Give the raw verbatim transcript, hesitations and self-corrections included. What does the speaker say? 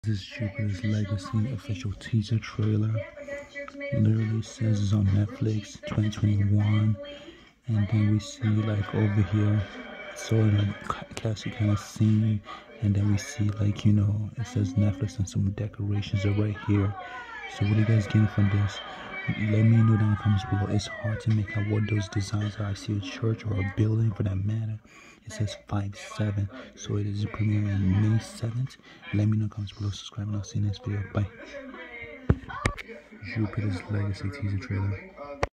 This is Jupiter's Legacy official teaser trailer. Literally says it's on Netflix twenty twenty-one, and then we see like over here, so in a castle kind of scene, and then we see like, you know, it says Netflix and some decorations are right here. So what are you guys getting from this? Let me know down in the comments below. It's hard to make out what those designs are. I see a church or a building for that matter. It says five seven, so it is premiering on May seventh. Let me know in the comments below. Subscribe and I'll see you next video. Bye. Jupiter's Legacy teaser trailer.